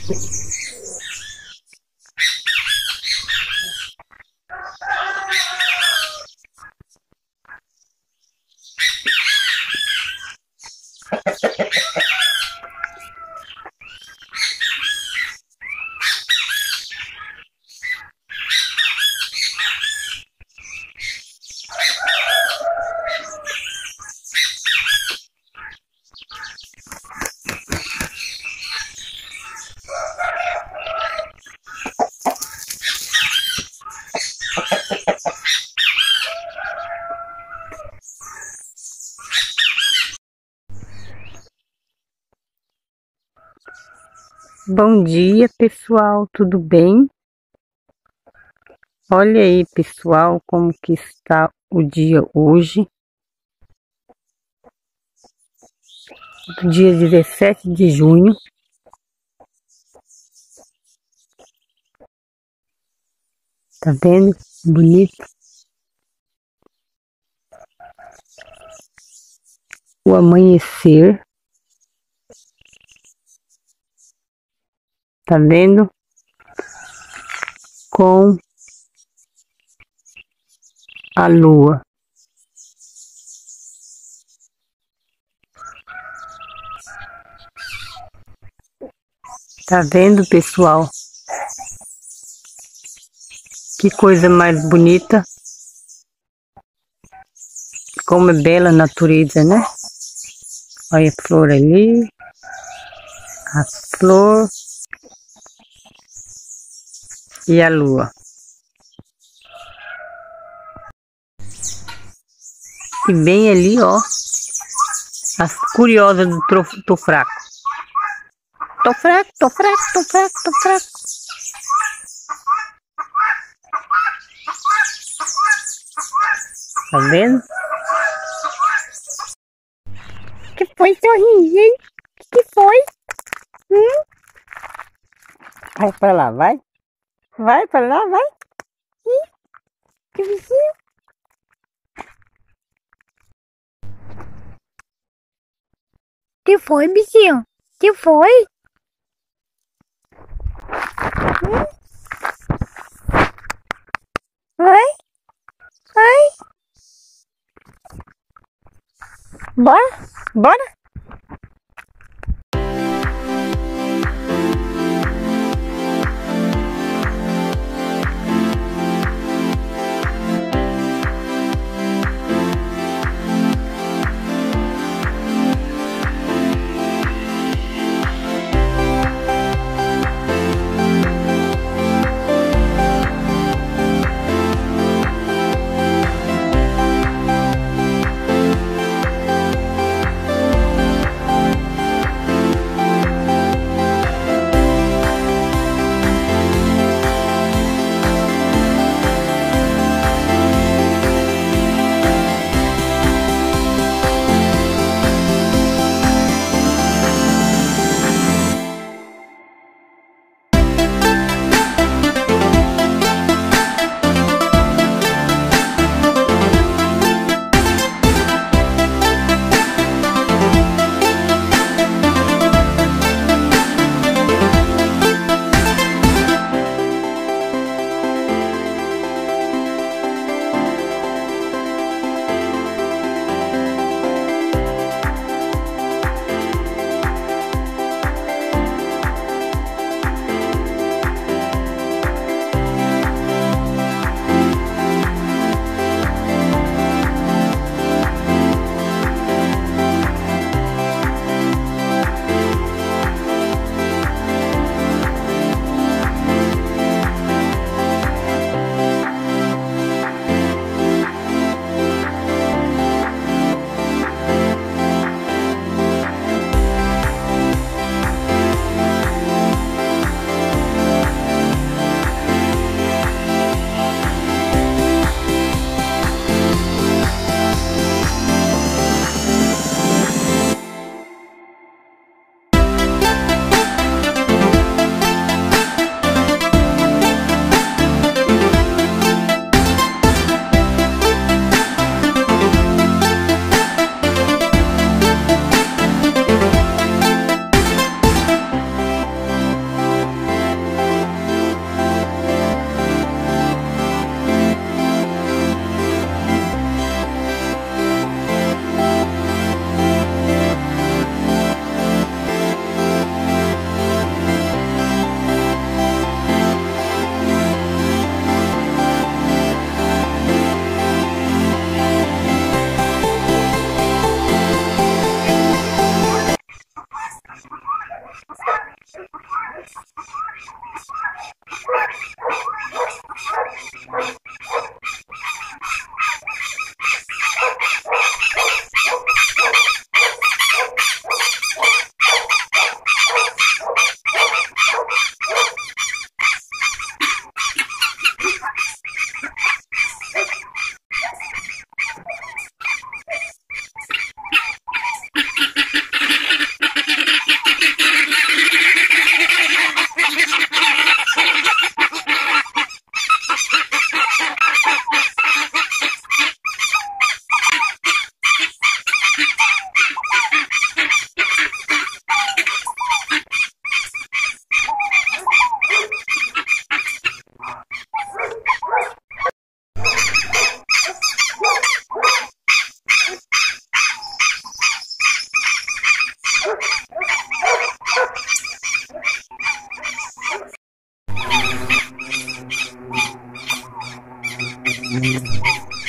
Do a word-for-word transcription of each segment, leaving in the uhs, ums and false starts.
Bom dia, pessoal, tudo bem? Olha aí, pessoal, como que está o dia hoje. Do dia dezessete de junho. Tá vendo? Bonito. O amanhecer. Tá vendo? Com a lua. Tá vendo, pessoal? Que coisa mais bonita. Como é bela a natureza, né? Olha a flor ali. A flor. E a lua. E bem ali, ó. As curiosas do tro- tô fraco. Tô fraco, tô fraco, tô fraco, tô fraco. Tá vendo? Que foi, sorriso, hein? Que foi? Hum? Vai pra lá, vai. Vai pra lá, vai. Ih, que bichinho. Que foi, bichinho? Que foi? Hum? Vai? Vai? Bora? Bora?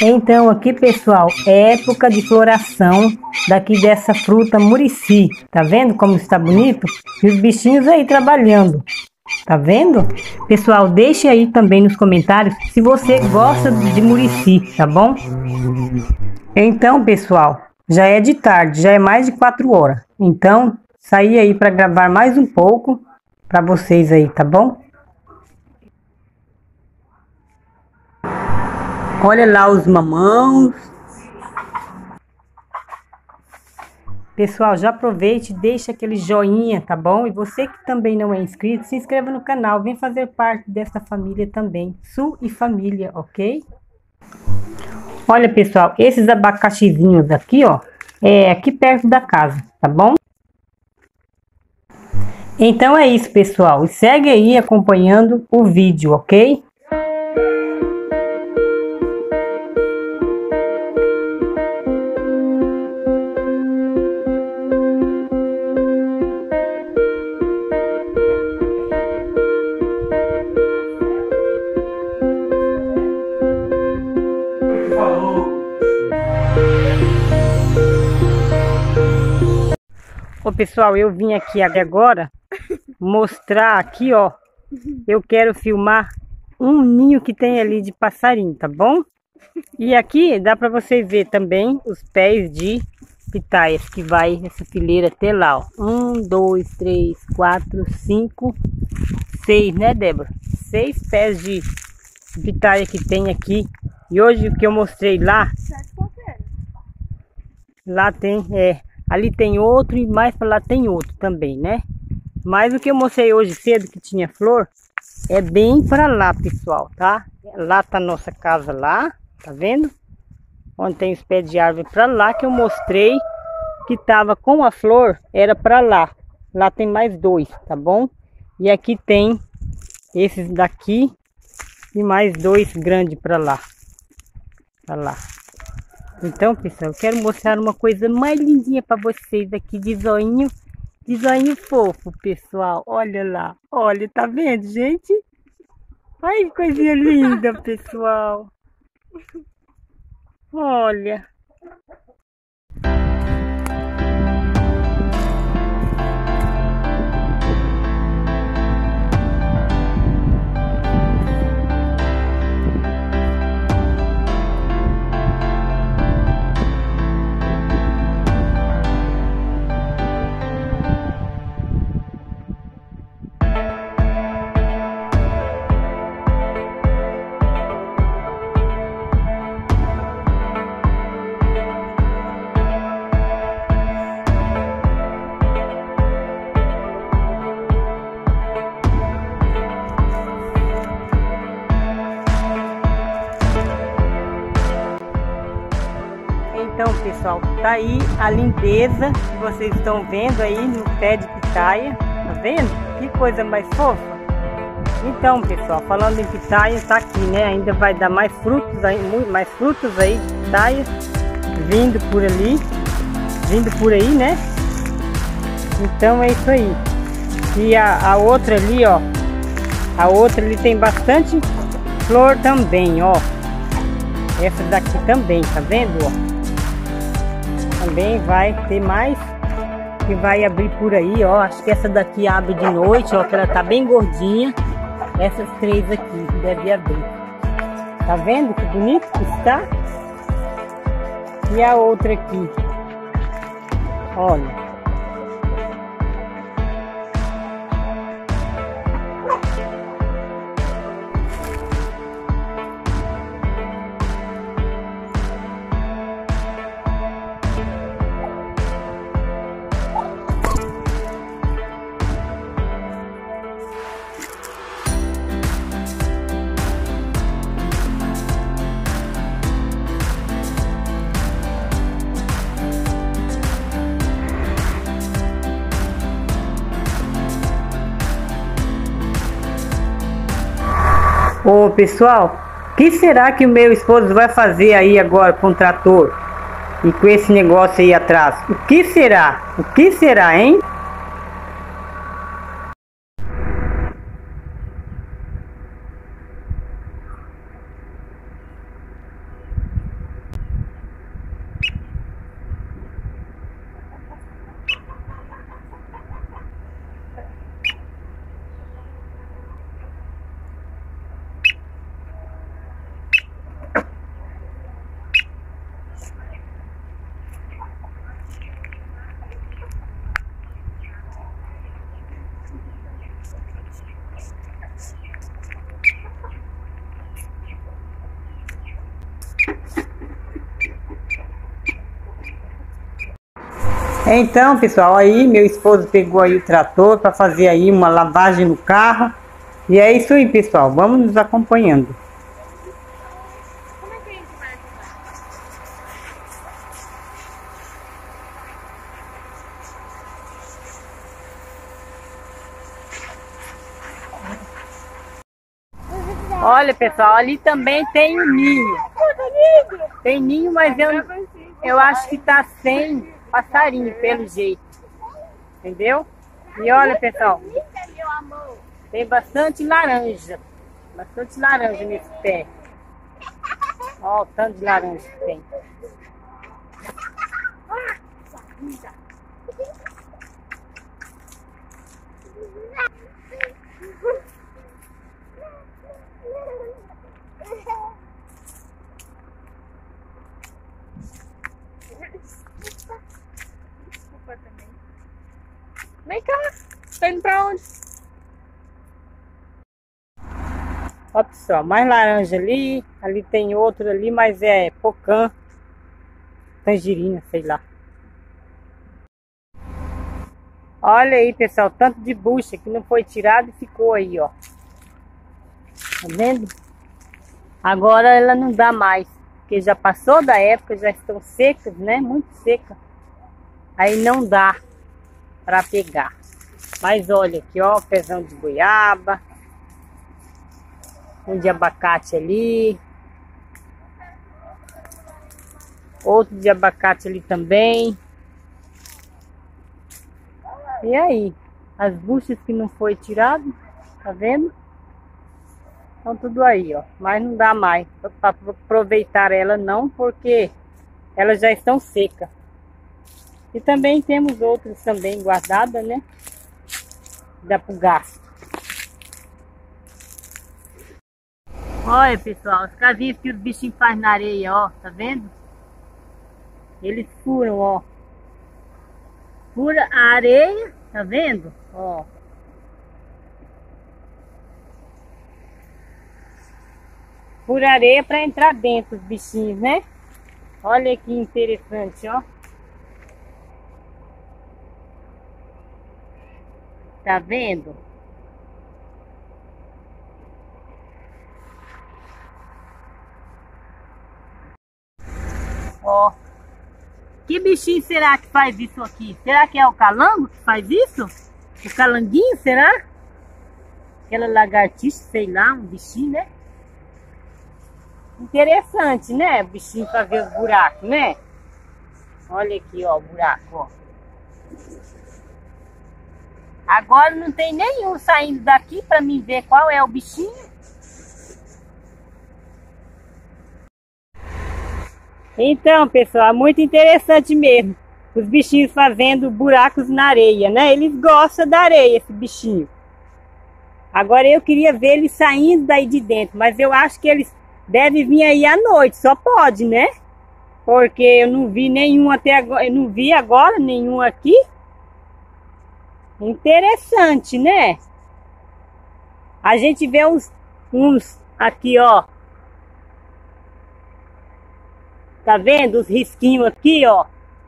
Então aqui, pessoal, é época de floração daqui dessa fruta murici. Tá vendo como está bonito? E os bichinhos aí trabalhando. Tá vendo? Pessoal, deixe aí também nos comentários se você gosta de murici, tá bom? Então, pessoal, já é de tarde, já é mais de quatro horas. Então, saí aí para gravar mais um pouco para vocês aí, tá bom? Olha lá os mamãos. Pessoal, já aproveite e deixa aquele joinha, tá bom? E você que também não é inscrito, se inscreva no canal, vem fazer parte dessa família também, Su e Família, ok? Olha, pessoal, esses abacaxizinhos aqui, ó, é aqui perto da casa, tá bom? Então é isso, pessoal, e segue aí acompanhando o vídeo, ok? Ô pessoal, eu vim aqui agora mostrar aqui, ó. Eu quero filmar um ninho que tem ali de passarinho, tá bom? E aqui dá para vocês ver também os pés de pitaias que vai essa fileira até lá, ó. Um, dois, três, quatro, cinco, seis, né, Débora? Seis pés de pitaia que tem aqui. E hoje o que eu mostrei lá, lá tem, é, ali tem outro e mais para lá tem outro também, né? Mas o que eu mostrei hoje cedo que tinha flor, é bem para lá, pessoal, tá? Lá tá nossa casa lá, tá vendo? Onde tem os pés de árvore para lá que eu mostrei que tava com a flor, era para lá. Lá tem mais dois, tá bom? E aqui tem esses daqui e mais dois grandes para lá. Para lá. Então, pessoal, eu quero mostrar uma coisa mais lindinha para vocês aqui de zoinho, de zoinho fofo, pessoal. Olha lá, olha, tá vendo, gente? Ai, que coisinha linda, pessoal. Olha. Então, pessoal, tá aí a lindeza que vocês estão vendo aí no pé de pitaia, tá vendo? Que coisa mais fofa. Então, pessoal, falando em pitaia, tá aqui, né? Ainda vai dar mais frutos aí, mais frutos aí de pitaia vindo por ali, vindo por aí, né? Então é isso aí. E a, a outra ali, ó, a outra ali tem bastante flor também, ó. Essa daqui também, tá vendo, ó? Também vai ter mais que vai abrir por aí, ó. Acho que essa daqui abre de noite, ó, que ela tá bem gordinha. Essas três aqui deve abrir. Tá vendo que bonito que está? E a outra aqui, olha. Ô pessoal, o que será que o meu esposo vai fazer aí agora com o trator e com esse negócio aí atrás? O que será? O que será, hein? Então, pessoal, aí meu esposo pegou aí o trator para fazer aí uma lavagem no carro. E é isso aí, pessoal. Vamos nos acompanhando. Olha, pessoal, ali também tem um ninho. Tem ninho, mas eu, eu acho que tá sem passarinho, pelo jeito. Entendeu? E olha, pessoal, tem bastante laranja. Bastante laranja nesse pé. Olha o tanto de laranja que tem. Desculpa também. Vem cá, tá indo pra onde? Ó, pessoal, mais laranja ali. Ali tem outro ali, mas é pocã. Tangerina, sei lá. Olha aí, pessoal, tanto de bucha que não foi tirado e ficou aí, ó. Tá vendo? Agora ela não dá mais, porque já passou da época, já estão secas, né? Muito secas. Aí não dá para pegar. Mas olha aqui, ó, pezão de goiaba. Um de abacate ali. Outro de abacate ali também. E aí? As buchas que não foi tirado, tá vendo? Estão tudo aí, ó. Mas não dá mais para aproveitar ela não, porque elas já estão secas. E também temos outras também guardadas, né? Dá pro gasto. Olha, pessoal, os casinhos que os bichinhos fazem na areia, ó. Tá vendo? Eles furam, ó. Fura a areia, tá vendo? Ó. Fura areia para entrar dentro os bichinhos, né? Olha que interessante, ó. Tá vendo? Ó. Que bichinho será que faz isso aqui? Será que é o calango que faz isso? O calanguinho, será? Aquela lagartixa, sei lá, um bichinho, né? Interessante, né? O bichinho fazer os buracos, né? Olha aqui, ó, o buraco, ó. Agora não tem nenhum saindo daqui para mim ver qual é o bichinho. Então, pessoal, muito interessante mesmo. Os bichinhos fazendo buracos na areia, né? Eles gostam da areia, esse bichinho. Agora eu queria ver eles saindo daí de dentro, mas eu acho que eles devem vir aí à noite, só pode, né? Porque eu não vi nenhum até agora, eu não vi agora nenhum aqui. Interessante, né? A gente vê uns, uns aqui, ó. Tá vendo os risquinhos aqui, ó?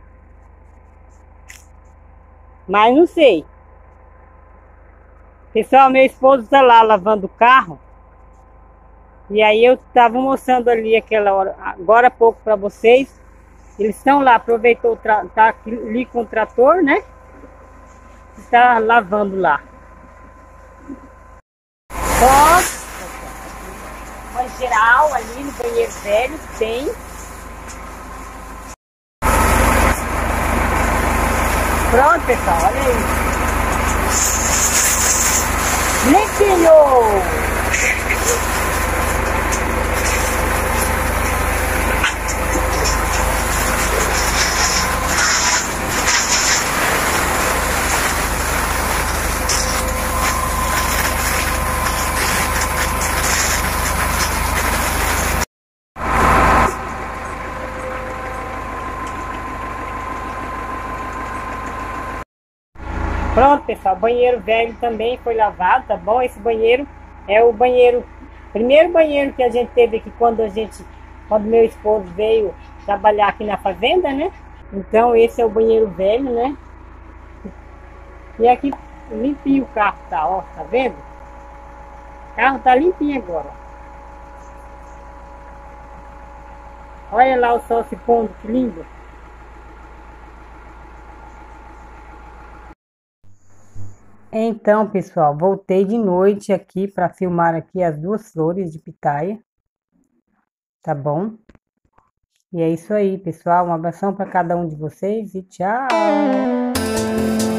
Mas não sei. Pessoal, meu esposo tá lá lavando o carro. E aí eu tava mostrando ali aquela hora, agora há pouco para vocês. Eles estão lá, aproveitou, tá ali com o trator, né? Está lavando lá. Pronto. Banho geral ali no banheiro velho tem. Pronto, pessoal, olha aí. Limpinho! Pronto, pessoal, banheiro velho também foi lavado, tá bom? Esse banheiro é o banheiro, primeiro banheiro que a gente teve aqui quando a gente, quando meu esposo veio trabalhar aqui na fazenda, né? Então esse é o banheiro velho, né? E aqui limpinho o carro tá, ó, tá vendo? O carro tá limpinho agora. Olha lá o sol se pondo, que lindo. Então, pessoal, voltei de noite aqui para filmar aqui as duas flores de pitaia, tá bom? E é isso aí, pessoal. Um abração para cada um de vocês e tchau!